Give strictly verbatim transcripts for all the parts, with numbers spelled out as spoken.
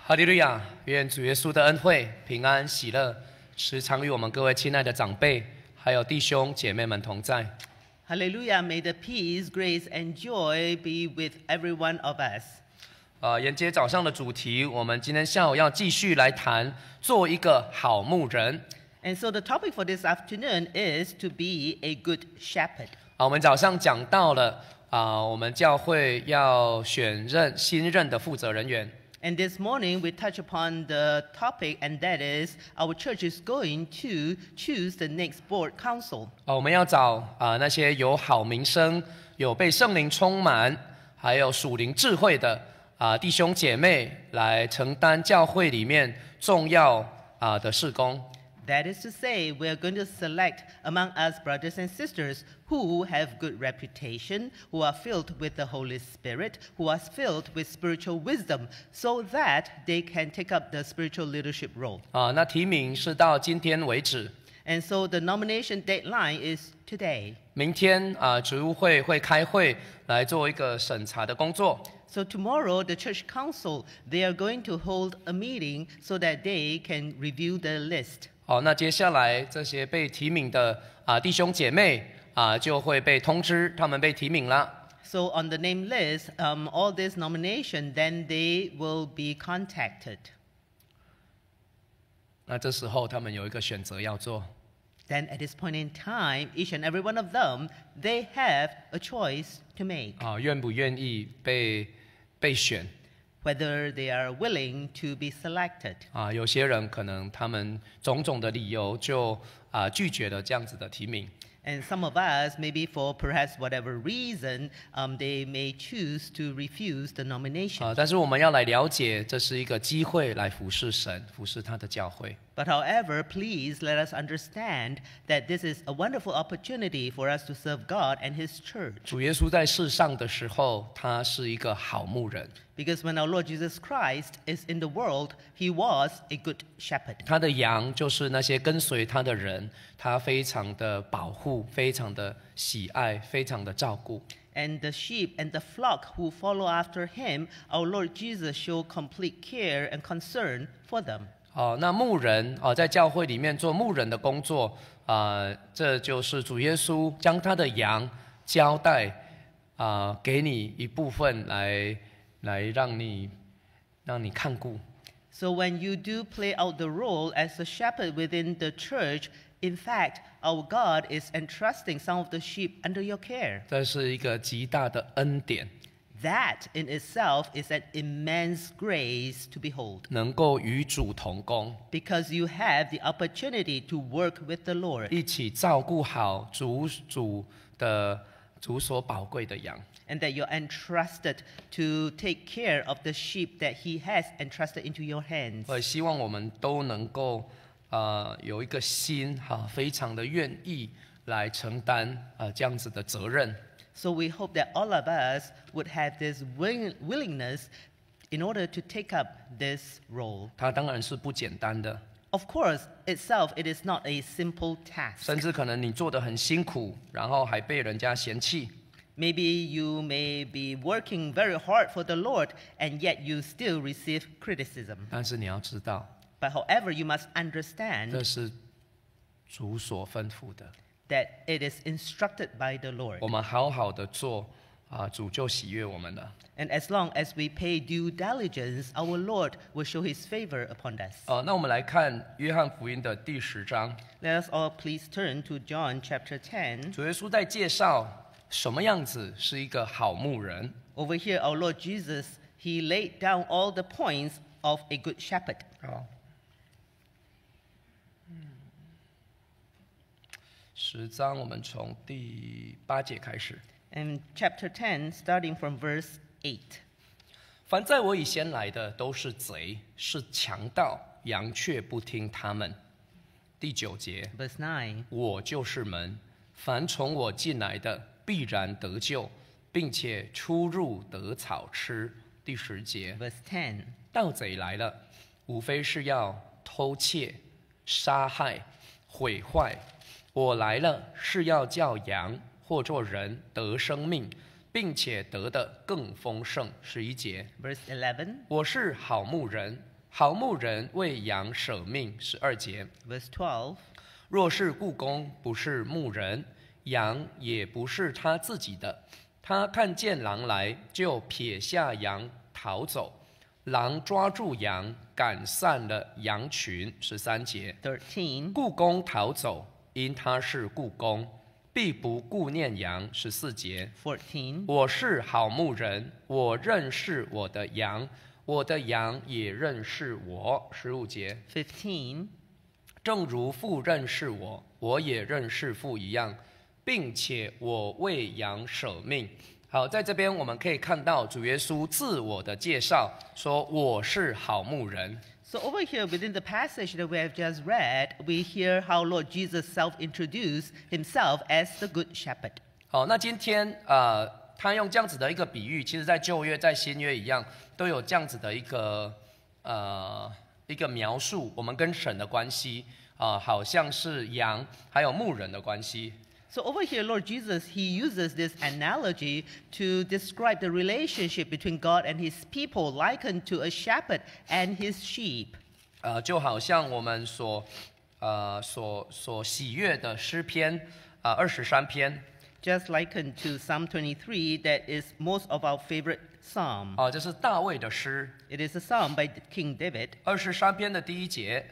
哈利路亚！愿主耶稣的恩惠、平安、喜乐，时常与我们各位亲爱的长辈，还有弟兄姐妹们同在。 Hallelujah! May the peace, grace, and joy be with every one of us. 呃，沿接早上的主题，我们今天下午要继续来谈做一个好牧人。 And so the topic for this afternoon is to be a good shepherd. 啊，我们早上讲到了啊，我们教会要选任新任的负责人员。 And this morning we touch upon the topic, and that is our church is going to choose the next board council. 啊，我们要找啊那些有好名声、有被圣灵充满，还有属灵智慧的啊弟兄姐妹来承担教会里面重要啊的事工。 That is to say, we are going to select among us brothers and sisters who have good reputation, who are filled with the Holy Spirit, who are filled with spiritual wisdom, so that they can take up the spiritual leadership role. 啊，那提名是到今天为止。 And so the nomination deadline is today. 明天啊，职务会会开会来做一个审查的工作。 So tomorrow, the church council, they are going to hold a meeting so that they can review the list. 好，那接下来这些被提名的啊弟兄姐妹啊就会被通知，他们被提名了。 So on the name list, um, all this nomination, then they will be contacted. 那这时候他们有一个选择要做。 Then at this point in time, each and every one of them, they have a choice to make. 啊，愿不愿意被被选？ Whether they are willing to be selected. 啊，有些人可能他们种种的理由就啊拒绝了这样子的提名。 And some of us, maybe for perhaps whatever reason, um, they may choose to refuse the nomination. 啊，但是我们要来了解，这是一个机会来服侍神，服侍他的教会。 But however, please let us understand that this is a wonderful opportunity for us to serve God and His church. 主耶稣在世上的时候，他是一个好牧人。 Because when our Lord Jesus Christ is in the world, He was a good shepherd. 他的羊就是那些跟随他的人，他非常的保护，非常的喜爱，非常的照顾。 And the sheep and the flock who follow after Him, our Lord Jesus showed complete care and concern for them. 哦，那牧人哦，在教会里面做牧人的工作啊、呃，这就是主耶稣将他的羊交代啊、呃，给你一部分来来让你让你看顾。 So when you do play out the role as a shepherd within the church, in fact, our God is entrusting some of the sheep under your care. 这是一个极大的恩典， That in itself is an immense grace to behold. 能够与主同工， Because you have the opportunity to work with the Lord. 一起照顾好主主的主所宝贵的羊。 And that you're entrusted to take care of the sheep that He has entrusted into your hands. 我希望我们都能够呃有一个心哈、非常的愿意来承担呃这样子的责任。 So we hope that all of us would have this willing, willingness in order to take up this role. 它当然是不简单的， Of course, itself, it is not a simple task. 甚至可能你做得很辛苦，然后还被人家嫌弃。 Maybe you may be working very hard for the Lord, and yet you still receive criticism. 但是你要知道， But however, you must understand 这是主所吩咐的。 that it is instructed by the Lord. 我们好好的做啊，主就喜悦我们了。 And as long as we pay due diligence, our Lord will show His favor upon us. 哦、那我们来看约翰福音的第十章， Let us all please turn to John chapter ten. 主耶稣在介绍什么样子是一个好牧人。 Over here, our Lord Jesus, He laid down all the points of a good shepherd. 好，十章我们从第八节开始。 And chapter ten, starting from verse eight. 凡在我以先来的都是贼，是强盗，羊却不听他们。第九节， Verse nine. 我就是门，凡从我进来的必然得救，并且出入得草吃。第十节， Verse ten. 盗贼来了，无非是要偷窃、杀害、毁坏。我来了，是要叫羊或作人得生命，并且得的更丰盛。十一节， Verse eleven. 我是好牧人， 好牧人为羊舍命。十二节。 Verse twelve. 若是雇工不是牧人，羊也不是他自己的，他看见狼来，就撇下羊逃走。狼抓住羊，赶散了羊群。十三节。 thirteen. 雇工逃走，因他是雇工，必不顾念羊。十四节。 fourteen. 我是好牧人，我认识我的羊，我的羊也认识我。十五节。 fifteen. 正如父认识我，我也认识父一样，并且我为羊舍命。好，在这边我们可以看到主耶稣自我的介绍，说我是好牧人。 So over here within the passage that we have just read, we hear how Lord Jesus self-introduced himself as the good shepherd. 好，那今天呃，他用这样子的一个比喻，其实在旧约、在新约一样，都有这样子的一个呃一个描述我们跟神的关系啊、呃，好像是羊还有牧人的关系。 So over here, Lord Jesus, he uses this analogy to describe the relationship between God and his people, likened to a shepherd and his sheep. 呃，就好像我们所呃所所喜悦的诗篇啊二十三篇 Just likened to Psalm twenty-three, that is most of our favorite psalm. 啊、呃，这是大卫的诗， It is a psalm by King David. 二十三篇的第一节。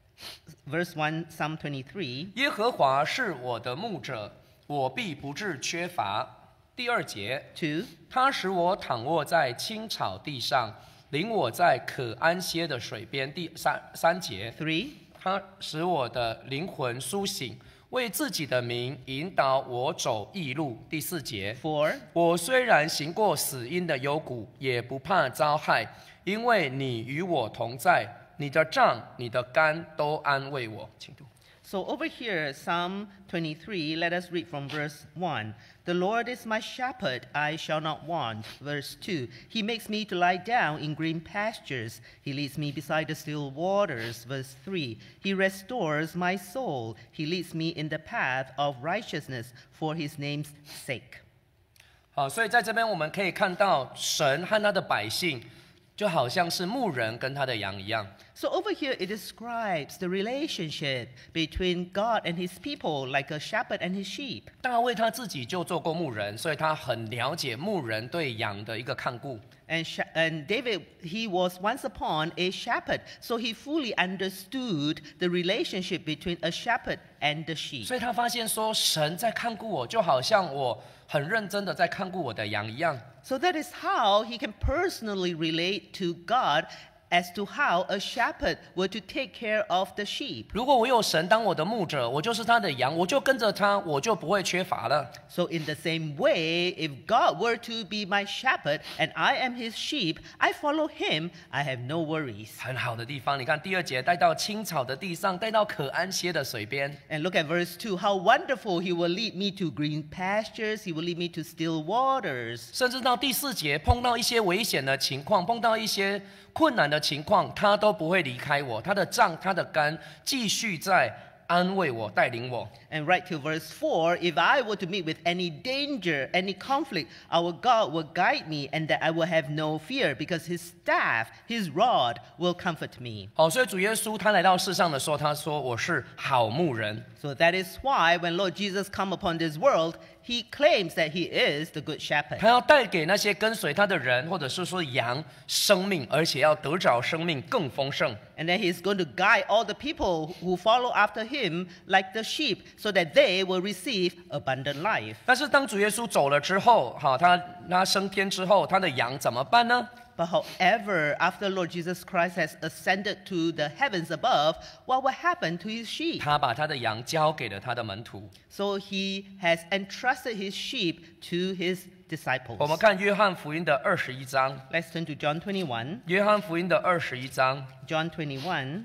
Verse one, Psalm twenty-three. 耶和华是我的牧者，我必不致缺乏。第二节， two. 他使我躺卧在青草地上，领我在可安歇的水边。第三三节， three. 他使我的灵魂苏醒，为自己的名引导我走义路。第四节， four. 我虽然行过死荫的幽谷，也不怕遭害，因为你与我同在。 你的杖、你的竿都安慰我。请读。 So over here, Psalm twenty-three, let us read from verse one. The Lord is my shepherd, I shall not want. Verse two, he makes me to lie down in green pastures. He leads me beside the still waters. Verse three, he restores my soul. He leads me in the path of righteousness for his name's sake. 好，所以在这边我们可以看到神和他的百姓，就好像是牧人跟他的羊一样。 So over here, it describes the relationship between God and his people, like a shepherd and his sheep. 大卫他自己就做过牧人，所以他很了解牧人对羊的一个看顾。 And, sh- and David, he was once upon a shepherd, so he fully understood the relationship between a shepherd and the sheep. 所以他发现说，神在看顾我，就好像我很认真的在看顾我的羊一样。 So that is how he can personally relate to God as to how a shepherd were to take care of the sheep. 如果我有神当我的牧者，我就是他的羊，我就跟着他，我就不会缺乏了。 So in the same way, if God were to be my shepherd and I am his sheep, I follow him, I have no worries. 很好的地方，你看第二节，带到青草的地上，带到可安歇的水边。 And look at verse two, how wonderful he will lead me to green pastures, he will lead me to still waters. 甚至到第四节，碰到一些危险的情况，碰到一些困难的情况，他都不会离开我。他的杖，他的竿，继续在安慰我，带领我。 And right to verse four, if I were to meet with any danger, any conflict, our God will guide me and that I will have no fear because his staff, his rod will comfort me. 好，所以主耶稣他来到世上的时候，他说我是好牧人。 So that is why when Lord Jesus come upon this world, he claims that he is the good shepherd. 他要带给那些跟随他的人，或者是说羊生命，而且要得着生命更丰盛。 And then he's going to guide all the people who follow after him like the sheep so that they will receive abundant life. 但是当主耶稣走了之后，哈，他他升天之后，他的羊怎么办呢？ But however, after Lord Jesus Christ has ascended to the heavens above, what will happen to his sheep? 他把他的羊交给了他的门徒。 So he has entrusted his sheep to his disciples. 我们看约翰福音的二十一章， Let's turn to John twenty-one. 约翰福音的二十一章 John twenty-one,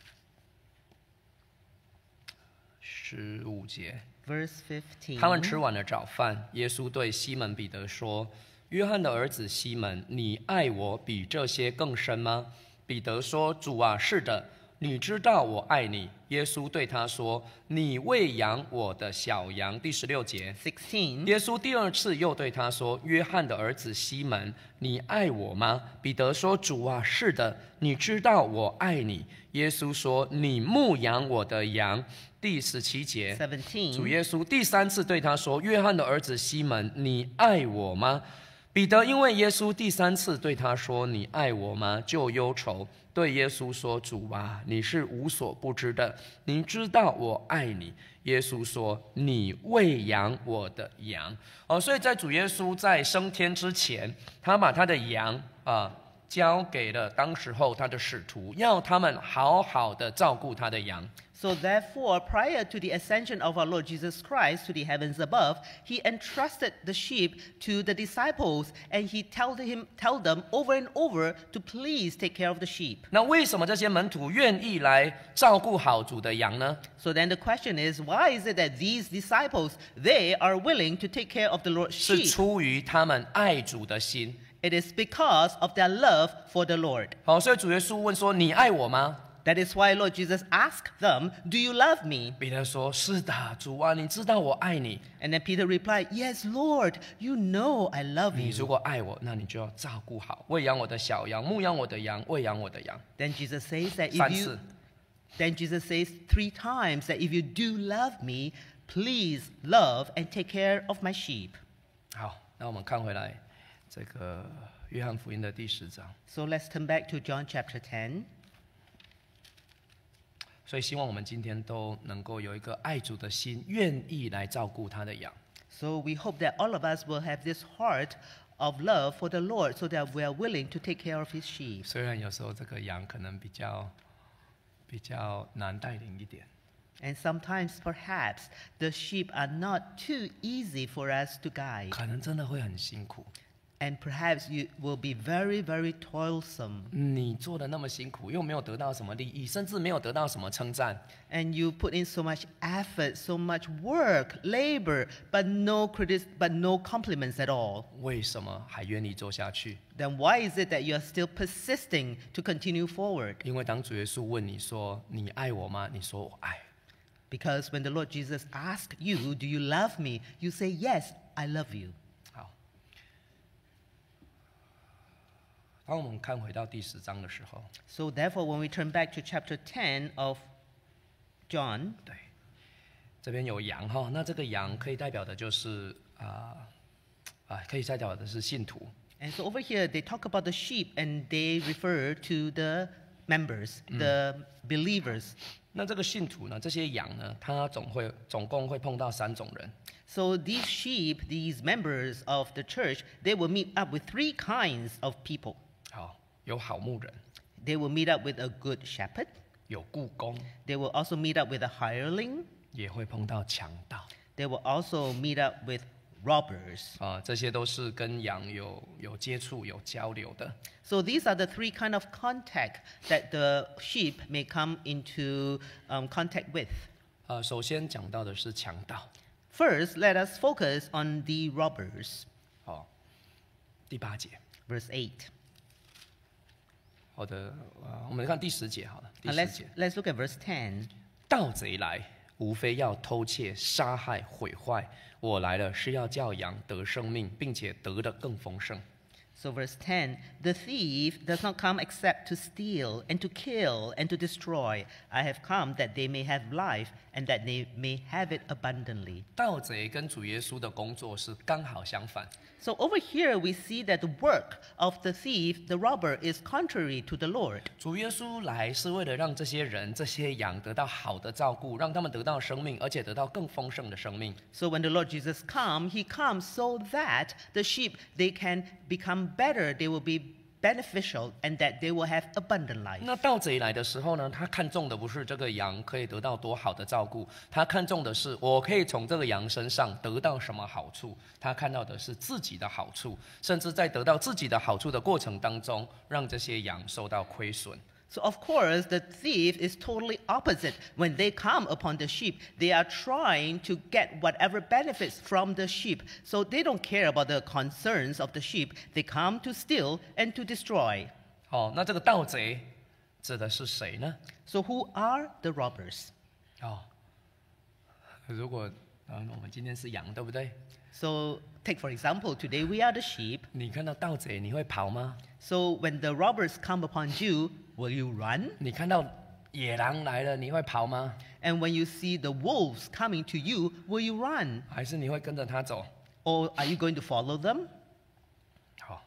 十五节。 verse fifteen. 他们吃完了早饭，耶稣对西门彼得说：“约翰的儿子西门，你爱我比这些更深吗？”彼得说：“主啊，是的， 你知道我爱你。耶稣对他说：你喂养我的小羊。第十六节。 sixteen. 耶稣第二次又对他说：约翰的儿子西门，你爱我吗？彼得说：主啊，是的，你知道我爱你。耶稣说：你牧养我的羊。第十七节。主 seventeen. 耶稣第三次对他说：约翰的儿子西门，你爱我吗？彼得因为耶稣第三次对他说：你爱我吗？就忧愁，对耶稣说：主啊，你是无所不知的，你知道我爱你。耶稣说：你喂养我的羊。哦，所以在主耶稣在升天之前，他把他的羊啊交给了当时候他的使徒，要他们好好的照顾他的羊。 So therefore, prior to the ascension of our Lord Jesus Christ to the heavens above, he entrusted the sheep to the disciples, and he told him, tell them over and over to please take care of the sheep. 那为什么这些门徒愿意来照顾好主的羊呢？ So then the question is, why is it that these disciples, they are willing to take care of the Lord's 是 sheep? 出于他们爱主的心。 It is because of their love for the Lord. 好，所以主耶稣问说：你爱我吗？ That is why Lord Jesus asked them, do you love me? 彼得说：是的，主啊，你知道我爱你。 And then Peter replied, yes, Lord, you know I love 你 you. 如果爱我，那你就要照顾好，喂养我的小羊，牧养我的羊，喂养我的羊。 Then Jesus says that 三 if you 次。 Then Jesus says three times that if you do love me, please love and take care of my sheep. 好，那我们看回来这个约翰福音的第十章。 So let's turn back to John chapter ten. 所以希望我们今天都能够有一个爱主的心，愿意来照顾他的羊。 So we hope that all of us will have this heart of love for the Lord so that we are willing to take care of his sheep. 虽然有时候这个羊可能比较比较难带领一点， And sometimes perhaps the sheep are not too easy for us to guide. 可能真的会很辛苦。 And perhaps you will be very, very toilsome. 你做的那么辛苦，又没有得到什么利益，甚至没有得到什么称赞， And you put in so much effort, so much work, labor, but no critic, but no compliments at all. 为什么还愿意做下去？ Then why is it that you are still persisting to continue forward? 因为当主耶稣问你说：“你爱我吗？”你说：“我爱。” Because when the Lord Jesus asks you, do you love me? You say, yes, I love you. 好，当我们看回到第十章的时候， So therefore, when we turn back to chapter ten of John, 对，这边有羊哈，那这个羊可以代表的就是啊啊、可以代表的是信徒。 and so over here they talk about the sheep and they refer to the members, the believers. 那这个信徒呢，这些羊呢，它总会总共会碰到三种人。 So these sheep, these members of the church, they will meet up with three kinds of people. 好，有好牧人， They will meet up with a good shepherd. 有雇工， They will also meet up with a hireling. 也会碰到强盗。 They will also meet up with robbers. 啊，这些都是跟羊有有接触、有交流的。 So these are the three kind of contact that the sheep may come into um, contact with. 呃，首先讲到的是强盗。 First, let us focus on the robbers. 好，第八节。 Verse eight. 好的，呃，我们看第十节好了。第 Now 十 let's, 节， let's look at verse ten. 盗贼来，无非要偷窃、杀害、毁坏。我来了，是要叫羊得生命，并且得的更丰盛。 So verse ten, the thief does not come except to steal and to kill and to destroy. I have come that they may have life and that they may have it abundantly. 盗贼跟主耶稣的工作是刚好相反。 So over here we see that the work of the thief, the robber, is contrary to the Lord. 主耶稣来是为了让这些人、这些羊得到好的照顾，让他们得到生命，而且得到更丰盛的生命。 So when the Lord Jesus comes, he comes so that the sheep, they can become better, they will be beneficial, and that they will have abundant life. 那盗贼来的时候呢，他看重的不是这个羊可以得到多好的照顾，他看重的是我可以从这个羊身上得到什么好处。他看到的是自己的好处，甚至在得到自己的好处的过程当中，让这些羊受到亏损。 So of course, the thief is totally opposite. When they come upon the sheep, they are trying to get whatever benefits from the sheep. So they don't care about the concerns of the sheep. They come to steal and to destroy. 哦，那这个盗贼指的是谁呢？ So who are the robbers? 哦，如果啊，我们今天是羊，对不对？ So take for example, today we are the sheep. 你看到盗贼，你会跑吗？ So when the robbers come upon you, will you run? 你看到野狼来了，你会跑吗？ And when you see the wolves coming to you, will you run? 还是你会跟着他走？ Or are you going to follow them? 好，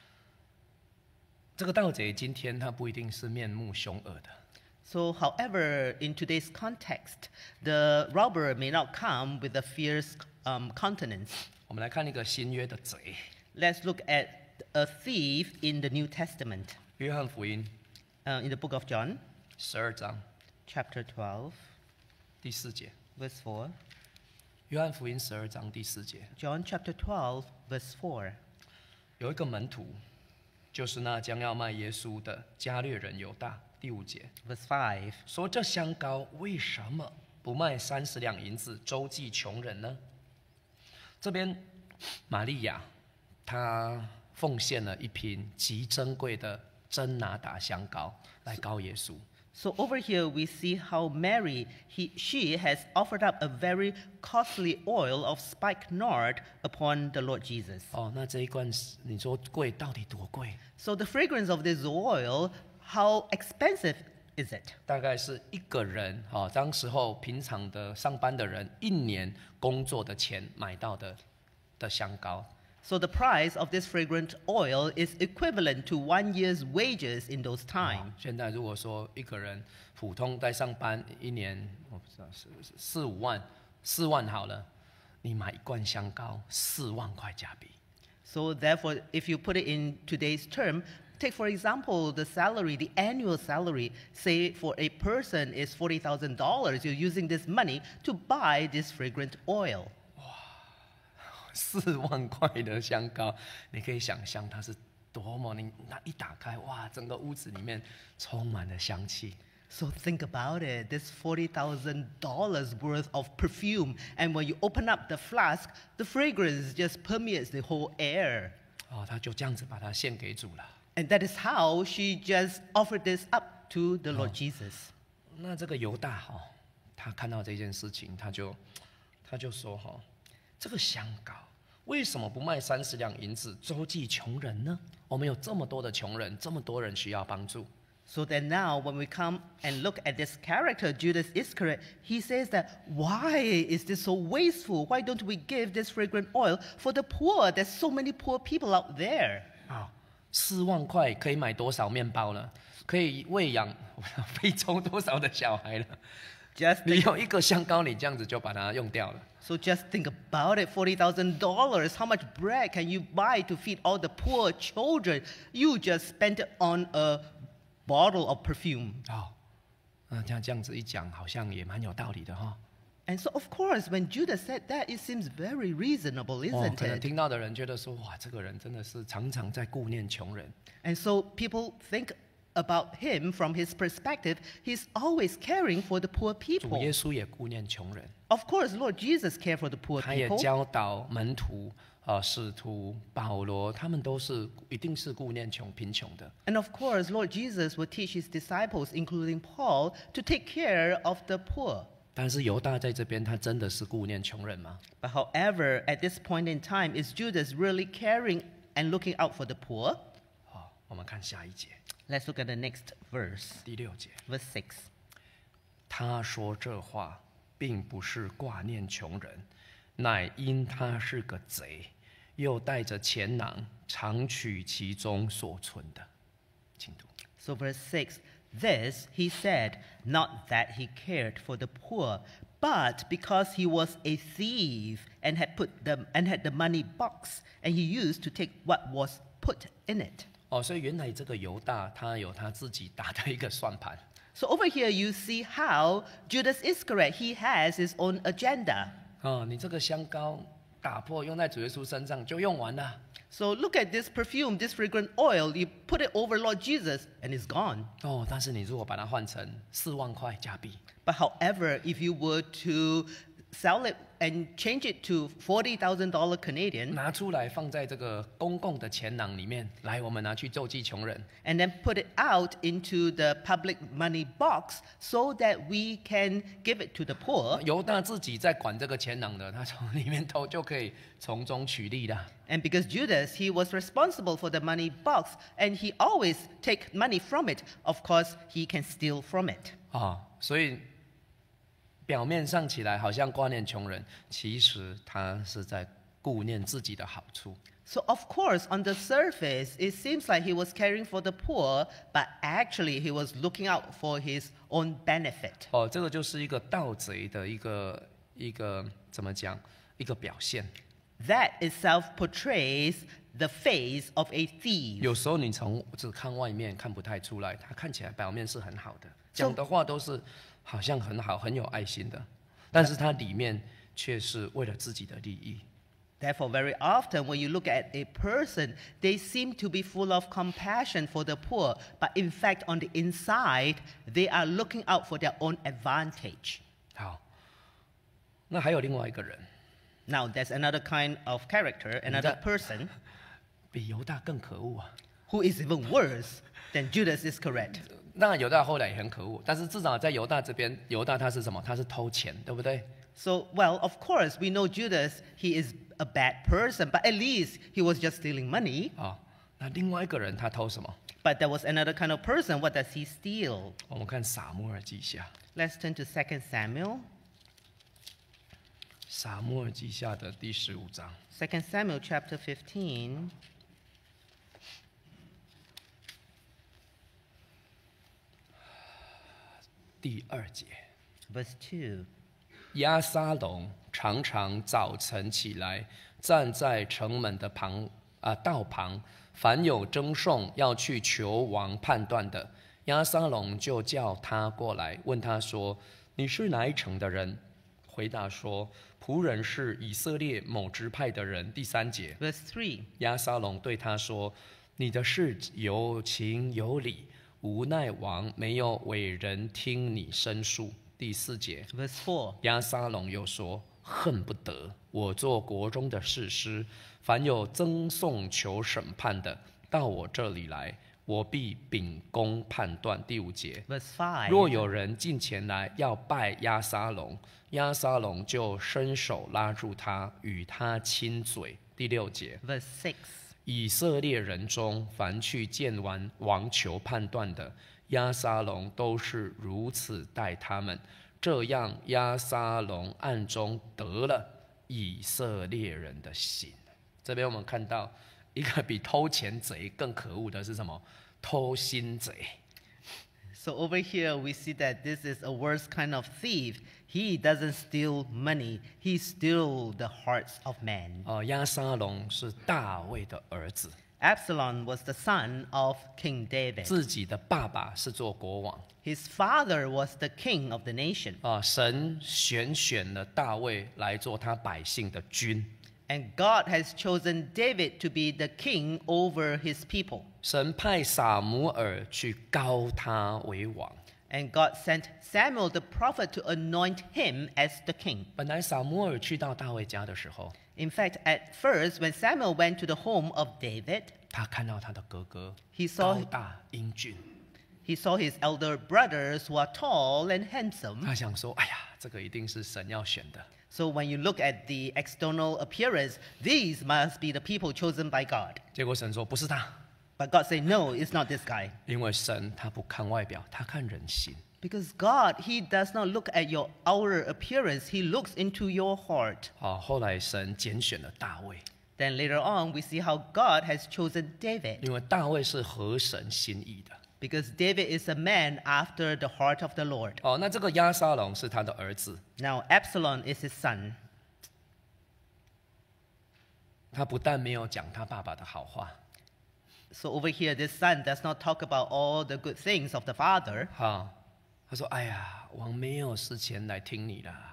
这个盗贼今天他不一定是面目凶恶的， So, however, in today's context, the robber may not come with a fierce um, countenance. 我们来看一个新约的贼， Let's look at a thief in the New Testament. 约翰福音 Uh, in the book of John, 十二章 chapter twelve, 第四节。 verse four. 约翰福音十二章第四节， John chapter twelve, verse four. 有一个门徒，就是那将要卖耶稣的加略人犹大。第五节 Verse five. 说：“这香膏为什么不卖三十两银子周济穷人呢？”这边玛利亚她奉献了一瓶极珍贵的真拿达香膏来膏耶稣。 So over here we see how Mary, he, she has offered up a very costly oil of spikenard upon the Lord Jesus. 哦，那这一罐你说贵到底多贵？ So the fragrance of this oil, how expensive is it? 大概是一个人哦，当时候平常的上班的人一年工作的钱买到的的香膏。 So the price of this fragrant oil is equivalent to one year's wages in those 哦 times. 现在如果说一个人普通在上班一年，我不知道是不是四五万，四万好了，你买一罐香膏四万块加币。 So therefore, if you put it in today's term, take for example the salary, the annual salary, say for a person is forty thousand dollars. You're using this money to buy this fragrant oil. 四万块的香膏，你可以想象它是多么，你那一打开，哇，整个屋子里面充满了香气。 So think about it, this forty thousand dollars worth of perfume. And when you open up the flask, the fragrance just permeates the whole air. 哦，他就这样子把它献给主了。 And that is how she just offered this up to the Lord Jesus. 那这个犹大哈、哦，他看到这件事情，他就他就说哈、哦，这个香膏为什么不卖三十两银子周济穷人呢？我们有这么多的穷人，这么多人需要帮助。 So then now when we come and look at this character, Judas Iscariot, he says that, why is this so wasteful? Why don't we give this fragrant oil for the poor? There's so many poor people out there. 啊，四万块可以买多少面包呢？可以喂养非洲多少的小孩了？ Just 你 think, 有一个香膏，你这样子就把它用掉了。 so just think about it, forty thousand dollars. How much bread can you buy to feed all the poor children? You just spent it on a bottle of perfume. 哦，那这样这样子一讲，好像也蛮有道理的哈、 And so, of course, when Judas said that, it seems very reasonable, 哦。 isn't 可能 it? 听到的人觉得说，哇，这个人真的是常常在顾念穷人。 And so people think about him from his perspective. He's always caring for the poor 主 people. 耶稣也顾念穷人， Of course, Lord Jesus cared for the poor 他也 people. 教导门徒、呃使徒保罗，他们都是一定是顾念穷贫穷的。 And of course, Lord Jesus would teach his disciples, including Paul, to take care of the poor. 但是犹大在这边，他真的是顾念穷人吗？ But however, at this point in time, is Judas really caring and looking out for the poor? 好，我们看下一节， Let's look at the next verse, 第六节。 verse six. 他说这话，并不是挂念穷人，乃因他是个贼，又带着钱囊，常取其中所存的。请读。 So verse six, this he said, not that he cared for the poor, but because he was a thief and had put them and had the money box, and he used to take what was put in it. 哦，所以原来这个犹大他有他自己打的一个算盘。 So over here you see how Judas Iscariot, he has his own agenda. 哦，你这个香膏打破用在主耶稣身上就用完了。 So look at this perfume, this fragrant oil, you put it over Lord Jesus and it's gone. 哦，但是你如果把它换成四万块加币， But however, if you were to sell it and change it to forty thousand dollars Canadian 拿出来放在这个公共的钱囊里面，来，我们拿去救济穷人。 and then put it out into the public money box so that we can give it to the poor. 犹大自己在管这个钱囊的，他从里面偷就可以从中取利的。 And because Judas, he was responsible for the money box and he always take money from it, of course, he can steal from it. 啊，所以表面上起来好像挂念穷人，其实他是在顾念自己的好处。 So of course, on the surface, it seems like he was caring for the poor, but actually he was looking out for his own benefit. 哦，这个就是一个盗贼的一个一个怎么讲？一个表现。 That itself portrays the face of a thief. 有时候你从只看外面看不太出来，他看起来表面是很好的，讲的话都是好像很好、很有爱心的，但是他里面却是为了自己的利益。 Therefore, very often when you look at a person, they seem to be full of compassion for the poor, but in fact, on the inside, they are looking out for their own advantage. 好，那还有另外一个人， Now, there's another kind of character, another That- person 比犹大更可恶啊！ who is even worse than Judas is correct. 当然犹大后来也很可恶，但是至少在犹大这边，犹大他是什么？他是偷钱，对不对？ So, well, of course, we know Judas, he is a bad person, but at least he was just stealing money. 啊，那另外一个人他偷什么？ But there was another kind of person. What does he steal? 我们看撒母耳记下， Let's turn to Second Samuel. 撒母耳记下的第十五章。 Second Samuel chapter fifteen. 第二节， Verse two. 押沙龙常常早晨起来，站在城门的旁啊道旁，凡有争讼要去求王判断的，押沙龙就叫他过来，问他说：“你是哪一城的人？”回答说：“仆人是以色列某支派的人。”第三节， Verse three. 押沙龙对他说：“你的事有情有理，无奈王没有委人听你申诉。”第四节， Verse four. 押沙龙又说：“恨不得我做国中的士师，凡有争讼求审判的，到我这里来，我必秉公判断。”第五节， Verse five. 若有人进前来要拜押沙龙，押沙龙就伸手拉住他，与他亲嘴。第六节， Verse six. 以色列人中凡去见完王求判断的，押沙龙都是如此待他们，这样押沙龙暗中得了以色列人的心。这边我们看到一个比偷钱贼更可恶的是什么？偷心贼。 So over here we see that this is a worse kind of thief. He doesn't steal money. He steals the hearts of men. 哦，押沙龙是大卫的儿子， Absalom was the son of King David. 自己的爸爸是做国王。 His father was the king of the nation. 啊，神选选了大卫来做他百姓的君。 And God has chosen David to be the king over his people. 神派撒母耳去膏他为王。 And God sent Samuel the prophet to anoint him as the king. 本来撒母耳去到大卫家的时候， In fact, at first, when Samuel went to the home of David, 他看到他的哥哥 He saw- 高大英俊， he saw his elder brothers who are tall and handsome. 他想说：“哎呀，这个一定是神要选的。 So when you look at the external appearance, these must be the people chosen by God. ” 结果神说：“不是他， But God said, no, it's not this guy. 因为神他不看外表，他看人心。 Because God, he does not look at your outer appearance. He looks into your heart. ” 好，后来神拣选了大卫， Then later on, we see how God has chosen David. 因为大卫是合神心意的。 Because David is a man after the heart of the Lord. 哦，那这个押沙龙是他的儿子， Now, Absalom is his son. 他不但没有讲他爸爸的好话， So over here, this son does not talk about all the good things of the father. 哈，他说：“哎呀，王没有事前来听你啦。”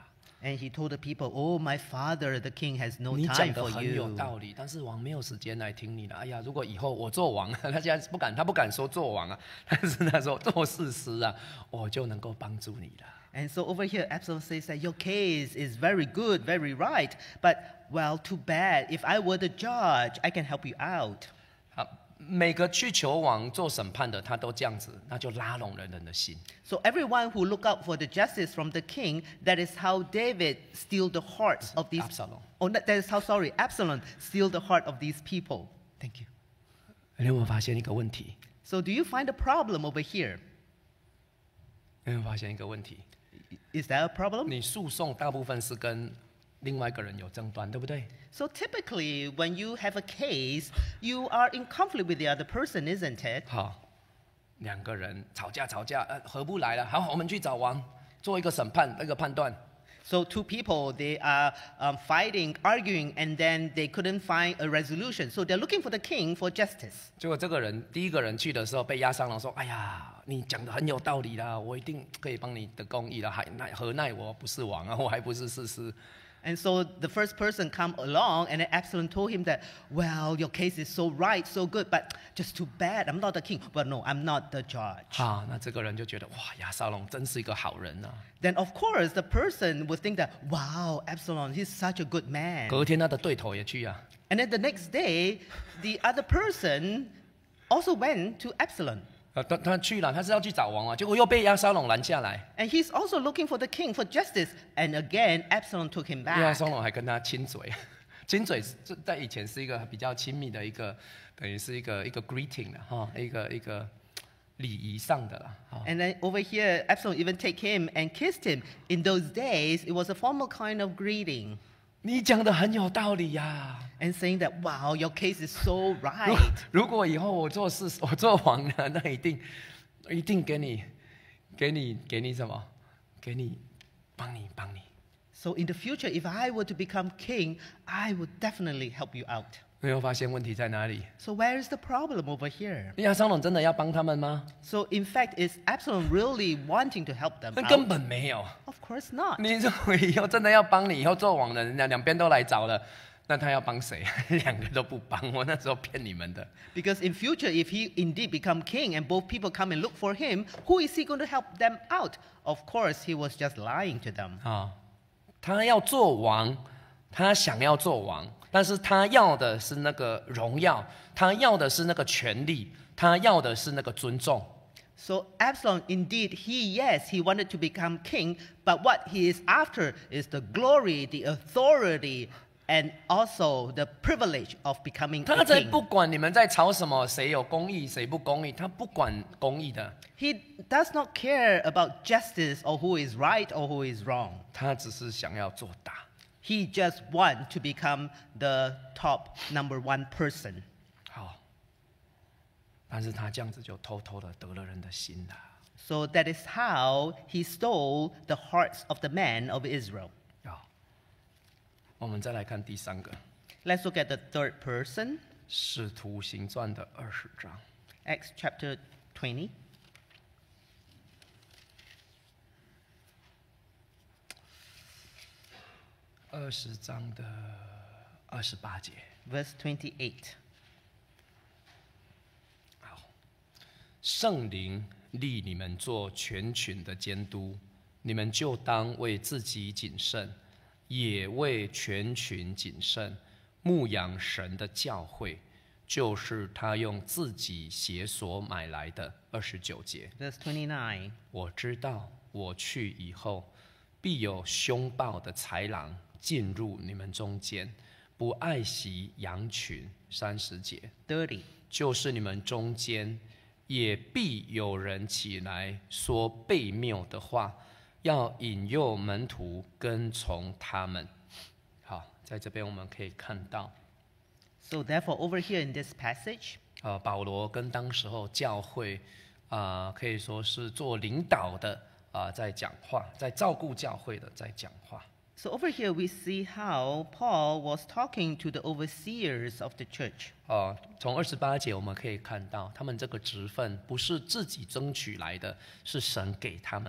And he told the people, "Oh, my father, the king has no 你讲 time 的 for 很有 you." 道理，但是王没有时间来听你的。哎呀，如果以后我做王，他现在不敢，他不敢说做王啊，但是他说做事师啊，我就能够帮助你了。 And so over here, Absalom says that your case is very good, very right, but well, too bad. If I were the judge, I can help you out. 好，每个去求王做审判的，他都这样子，那就拉拢了人的心。 So everyone who look out for the justice from the king, that is how David steal the hearts of these. Absalom. Oh, that that is how sorry, Absalom steal the heart of these people. Thank you. 你有没有发现一个问题？ So do you find a problem over here? 你有没有发现一个问题？ Is that a problem? 你诉讼大部分是跟另外一个人有争端，对不对？ So typically, when you have a case, you are in conflict with the other person, isn't it? 好，两个人吵架吵架，呃，合不来了。好，我们去找王做一个审判，那个判断。 So two people, they are um, fighting, arguing, and then they couldn't find a resolution. So they're looking for the king for justice. 结果这个人第一个人去的时候被押上了，说：“哎呀，你讲的很有道理啦，我一定可以帮你的公义啦，还奈何奈我不是王啊，我还不是士师。” And so the first person come along, and then Absalom told him that, well, your case is so right, so good, but just too bad. I'm not the king. But no, I'm not the judge. 啊，那这个人就觉得哇，亚撒龙真是一个好人啊。 Then of course the person would think that, wow, Absalom, he's such a good man. 隔天他的对头也去啊， And then the next day, the other person also went to Absalom. 呃，他他去了，他是要去找王啊，结果又被亚撒龙拦下来。 And he's also looking for the king for justice. And again, Absalom took him 亚 back. 撒龙还跟他亲嘴，亲嘴是这在以前是一个比较亲密的一个，等于是一个一个 greeting 的哈，一个一个礼仪上的啦。哈 And then over here, Absalom even take him and kissed him. In those days, it was a formal kind of greeting. 你讲的很有道理呀、 And saying that, wow, your case is so 如 right. 如果以后我做事，我做王了，那一定一定给你，给你给你什么？给你，帮你帮你。 So in the future, if I were to become king, I would definitely help you out. 没有发现问题在哪里？ So where is the problem over here? 亚撒龙真的要帮他们吗？ So in fact, is Absalom really wanting to help them 那根 out? 本没有。 Of course not. 你如果以后真的要帮你，以后做王了，人家两边都来找了，那他要帮谁？两个都不帮，我那时候骗你们的。 Because in future, if he indeed become king and both people come and look for him, who is he going to help them out? Of course, he was just lying to them. 啊，他要做王，他想要做王，但是他要的是那个荣耀，他要的是那个权利，他要的是那个尊重。 So Absalom, indeed, he, yes, he wanted to become king, but what he is after is the glory, the authority, and also the privilege of becoming 他 a 才 king. 不管你们在吵什么，谁有公义，谁不公义，他不管公义的， He does not care about justice or who is right or who is wrong. 他只是想要做大。 He just wants to become the top number one person. 好，但是他这样子就偷偷的得了人的心了。 So that is how he stole the hearts of the men of Israel. 好，我们再来看第三个，《 Let's look at the third person, 使徒行传》的二十章。 Acts chapter twenty. 二十章的二十八节。 Verse twenty-eight. 好，圣灵立你们做全群的监督，你们就当为自己谨慎，也为全群谨慎，牧养神的教会，就是他用自己血所买来的。二十九节， Verse twenty-nine. 我知道我去以后，必有凶暴的豺狼进入你们中间，不爱惜羊群。三十节， thirty. 就是你们中间也必有人起来说悖谬的话，要引诱门徒跟从他们。好，在这边我们可以看到， So therefore, over here in this passage, 呃，保罗跟当时候教会啊、呃可以说是做领导的啊、呃在讲话，在照顾教会的在讲话。 so over here we see how Paul was talking to the overseers of the church. 哦，从二十八节我们可以看到，他们这个职分不是自己争取来的，是神给他们的。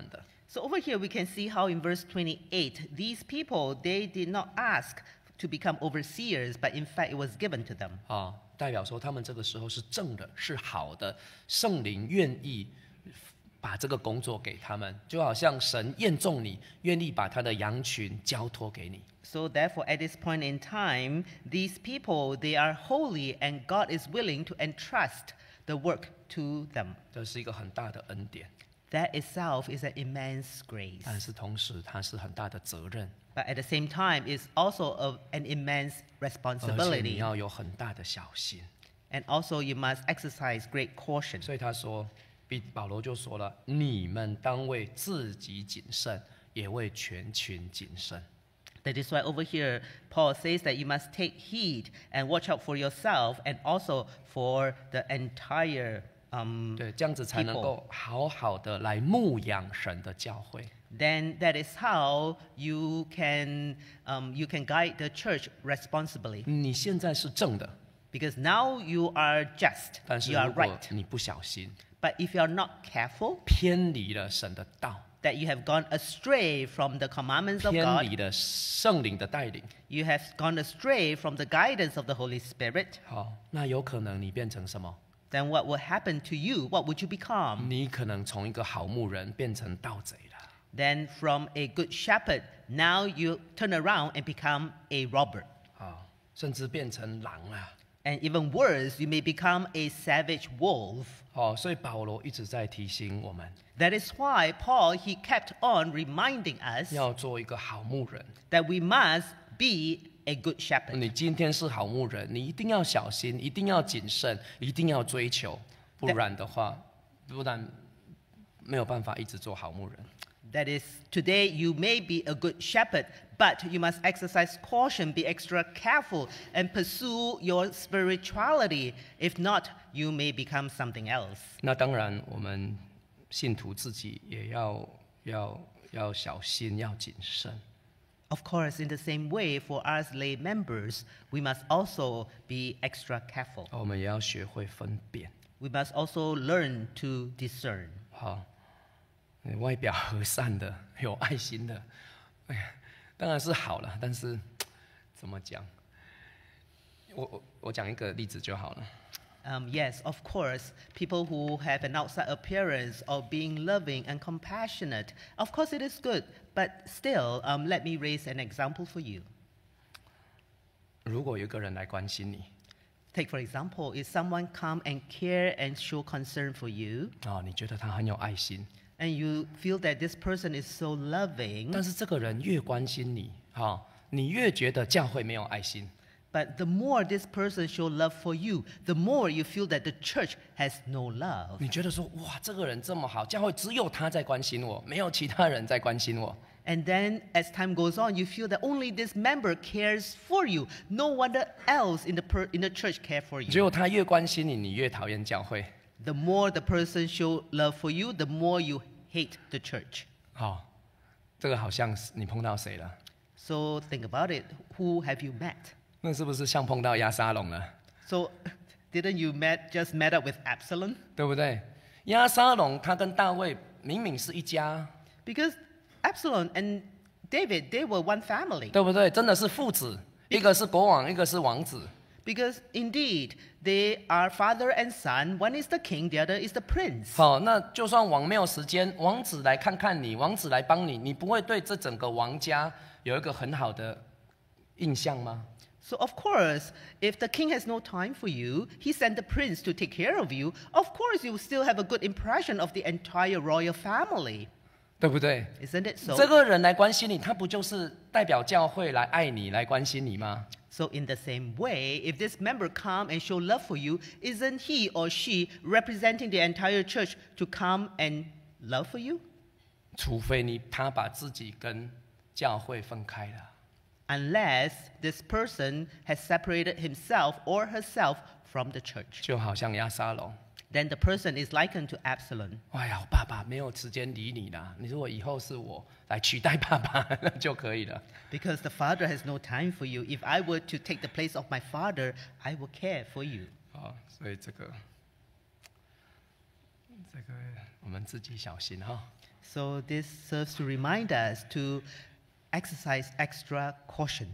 So over here we can see how in verse twenty-eight, these people, they did not ask to become overseers, but in fact it was given to them. 啊，代表说他们这个时候是正的，是好的，圣灵愿意把这个工作给他们，就好像神验中你，愿意把他的羊群交托给你。 So therefore, at this point in time, these people, they are holy, and God is willing to entrust the work to them. 这是一个很大的恩典， That itself is an immense grace. 但是同时它是很大的责任， But at the same time, it's also of an immense 而且你 responsibility. 要有很大的小心。 And also, you must exercise great caution. 所以他说，比保罗就说了：“你们当为自己谨慎，也为全群谨慎。” That is why over here, Paul says that you must take heed and watch out for yourself and also for the entire um, 对，这样子才能够好好的来牧养神的教会。 then that is how you can, um, you can guide the church responsibly. 你现在是正的， Because now you are just, 但是 you are 如果 right. 你不小心 But if you are not careful, 偏离了神的道， that you have gone astray from the commandments of 偏 God, 离了圣灵的带领， you have gone astray from the guidance of the Holy Spirit, 好，那有可能你变成什么？ then what will happen to you? What would you become? 你可能从一个好牧人变成盗贼了。 Then from a good shepherd, now you turn around and become a robber. 好，甚至变成狼啊！ And even worse, you may become a savage wolf. 好，所以保罗一直在提醒我们， That is why Paul, he kept on reminding us 要做一个好牧人。 that we must be a good shepherd. 你今天是好牧人，你一定要小心，一定要谨慎，一定要追求，不然的话，不然没有办法一直做好牧人。 That is, today you may be a good shepherd, but you must exercise caution, be extra careful, and pursue your spirituality. If not, you may become something else. 那当然，我们信徒自己也要要要小心，要谨慎。 Of course, in the same way, for us lay members, we must also be extra careful. 我们也要学会分辨。 We must also learn to discern. 好，外表和善的、有爱心的，哎呀，当然是好了，但是怎么讲？我我我讲一个例子就好了。 Um, yes, of course, people who have an outside appearance of being loving and compassionate, of course it is good, but still, um, let me raise an example for you. 如果有一个人来关心你， Take for example, if someone come and care and show concern for you, 啊、你觉得他很有爱心， and you feel that this person is so loving, 但是这个人越关心你，哈、你越觉得教会没有爱心。 but the more this person show love for you, the more you feel that the church has no love. 你觉得说，哇，这个人这么好，教会只有他在关心我，没有其他人在关心我。 And then as time goes on, you feel that only this member cares for you. No one else in the, per, in the church care for 只 you. 有他越关心你，你越讨厌教会。 The more the person show love for you, the more you hate the church. 好、这个好像是你碰到谁了？ So think about it. Who have you met? 那是不是像碰到亚沙龙了？ So didn't you met just met up with Absalom? 对不对？亚沙龙他跟大卫明明是一家， Because Absalom and David, they were one family. 对不对？真的是父子，一个是国王，一个是王子。 Because indeed, they are father and son. One is the king, the other is the prince. 好，那就算王没有时间，王子来看看你，王子来帮你，你不会对这整个王家有一个很好的印象吗？ So of course, if the king has no time for you, he sent the prince to take care of you. Of course, you will still have a good impression of the entire royal family. 对不对？ Isn't it so? 这个人来关心你，他不就是代表教会来爱你、来关心你吗？ So in the same way, if this member come and show love for you, isn't he or she representing the entire church to come and love for you? 除非你他把自己跟教会分开了。 Unless this person has separated himself or herself from the church. 就好像亚沙龙， Then the person is likened to Absalom. 哎呀，我爸爸没有时间理你啦。你如果以后是我来取代爸爸，那就可以了。 Because the father has no time for you. If I were to take the place of my father, I will care for you. 啊，所以这个，这个我们自己小心哈。 So this serves to remind us to exercise extra caution.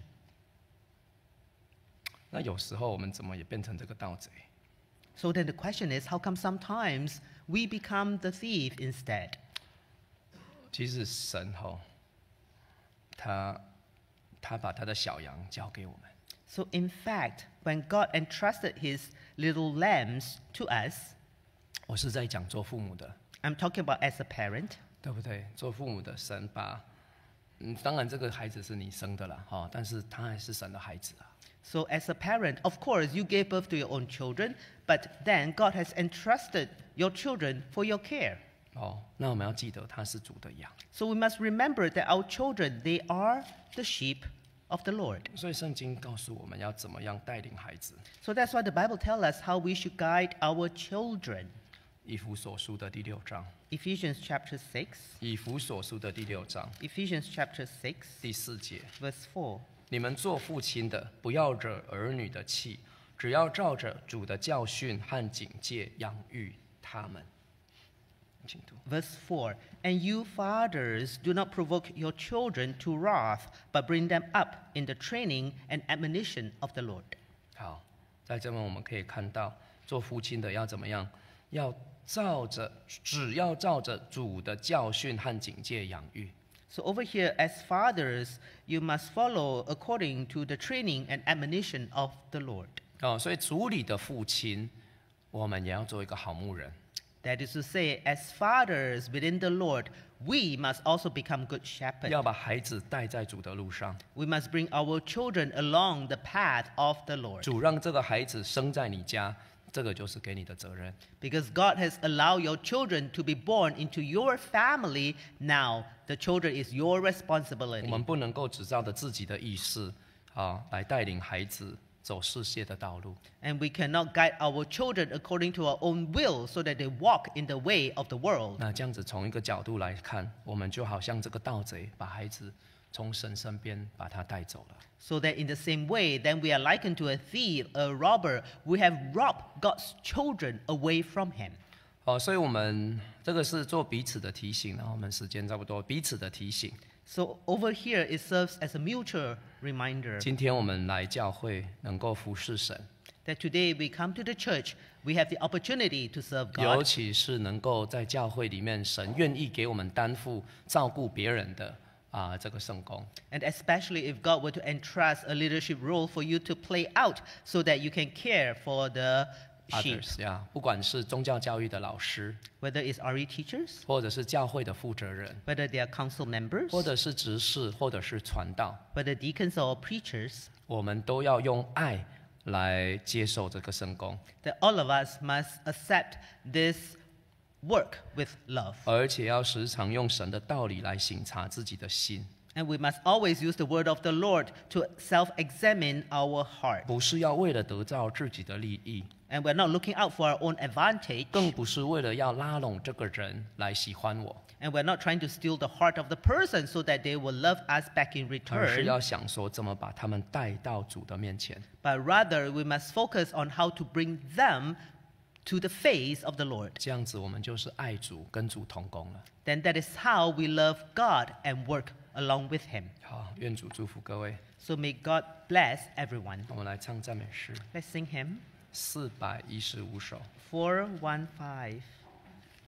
那有时候我们怎么也变成这个盗贼？ So then the question is, how come sometimes we become the thief instead? 其实神吼，他他把他的小羊交给我们， So in fact, when God entrusted his little lambs to us, 我是在讲做父母的， I'm talking about as a parent, 对不对？做父母的神把，嗯，当然这个孩子是你生的啦，哈，但是他还是神的孩子啊。 so as a parent, of course, you gave birth to your own children, but then God has entrusted your children for your care. 哦，那我们要记得他是主的羊， So we must remember that our children, they are the sheep of the Lord. 所以圣经告诉我们要怎么样带领孩子。 So that's why the Bible tells us how we should guide our children. 以弗所书的第六章， Ephesians chapter six, 以弗所书的第六章 Ephesians chapter six, 第四节， verse four. 你们做父亲的，不要惹儿女的气，只要照着主的教训和警戒养育他们。请读。 Verse four, and you fathers, do not provoke your children to wrath, but bring them up in the training and admonition of the Lord. 好，在这边我们可以看到，做父亲的要怎么样？要照着，只要照着主的教训和警戒养育。 So over here, as fathers, you must follow according to the training and admonition of the Lord. 哦，所以主里的父亲，我们也要做一个好牧人。 That is to say, as fathers within the Lord, we must also become good shepherds. 要把孩子带在主的路上， We must bring our children along the path of the Lord. 主让这个孩子生在你家，这个就是给你的责任。 Because God has allowed your children to be born into your family, now the children is your 我 responsibility. 们不能够只照着自己的意识啊来带领孩子走世界的道路。 And we cannot guide our children according to our own will so that they walk in the way of the world. 那这样子从一个角度来看，我们就好像这个盗贼，把孩子从神身边把他带走了。 So that in the same way, then we are likened to a thief, a robber. We have robbed God's children away from him. 哦，所以我们这个是做彼此的提醒，然后我们时间差不多，彼此的提醒。 So over here, it serves as a mutual reminder 今天我们来教会能够服侍神， that today we come to the church, we have the opportunity to serve 尤 God. 其是能够在教会里面，神愿意给我们担负照顾别人的啊这个圣工。 And especially if God were to entrust a leadership role for you to play out so that you can care for the sheep. others 呀，不管是宗教教育的老师， Whether it's R E teachers, 或者是教会的负责人， whether they are council members, 或者是执事，或者是传道， whether deacons or preachers, 我们都要用爱来接受这个圣工， that all of us must accept this work with love. 而且要时常用神的道理来省察自己的心， And we must always use the word of the Lord to self-examine our heart. 不是要为了得到自己的利益， And we're not looking out for our own advantage. 更不是为了要拉拢这个人来喜欢我， And we're not trying to steal the heart of the person so that they will love us back in 而是 return. 要想说怎么把他们带到主的面前。 But rather, we must focus on how to bring them to the face of the Lord. 这样子，我们就是爱主，跟主同工了。 Then that is how we love God and work along with Him. 好，愿主祝福各位。 So may God bless everyone. 我们来唱赞美诗 Let's sing hymn 四百一十五首。 four one five.